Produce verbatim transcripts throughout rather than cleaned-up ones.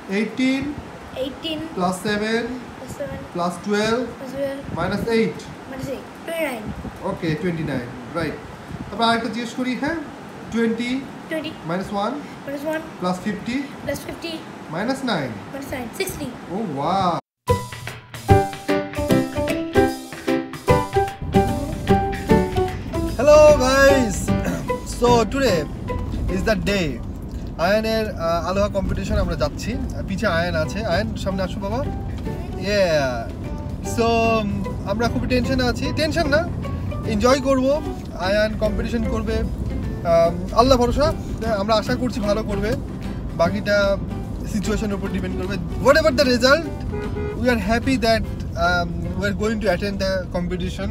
eighteen. eighteen. Plus seven. Plus seven. Plus twelve. Plus twelve. Minus eight. Minus eight. twenty-nine. Okay, twenty-nine. Right. তারপর আরেকটা জিজ্ঞেস করি হ্যাঁ twenty. twenty. Minus one. Minus one. Plus fifty. Plus fifty. Minus nine. Minus nine. sixty. Oh wow. Hello guys. So today is the day. আয়ানের আলোহা competition আমরা যাচ্ছি। পিছে আয়ান আছে। আয়ান সামনে আসো বাবা। Yeah. So আমরা খুব টেনশনে আছি। টেনশন না, এনজয় করব। আয়ান কম্পিটিশন করবে, আল্লাহ ভরসা। আমরা আশা করছি ভালো করবে, বাকিটা সিচুয়েশনের উপর ডিপেন্ড করবে। Whatever the result, we are happy that we are going to attend the competition.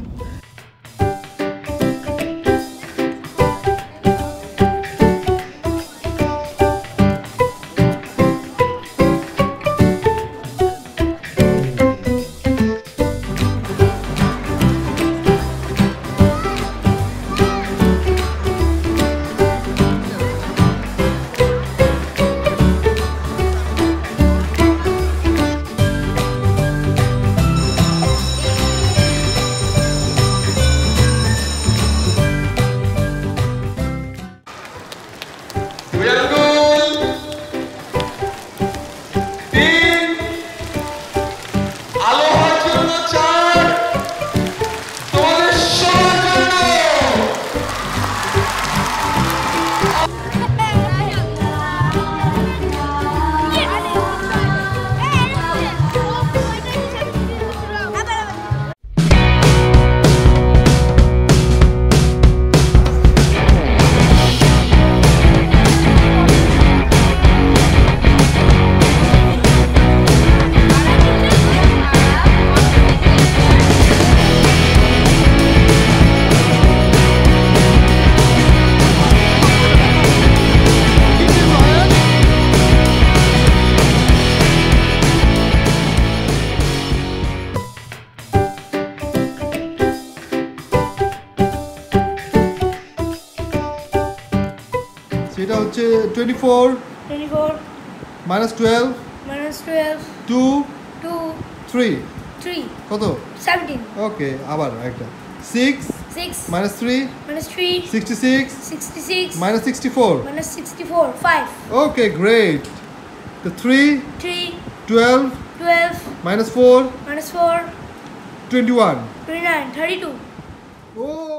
এটা হচ্ছে twenty-four. twenty-four. Minus twelve. Minus twelve. two. two. three. three. কত? seventeen. ওকে, আবার একটা six. six. Minus three. Minus three. sixty-six. sixty-six. Minus sixty-four. Minus sixty-four. five. Okay, great. The three. three. twelve. twelve. Minus four. Minus four. twenty-one. twenty-nine. thirty-two. Oh.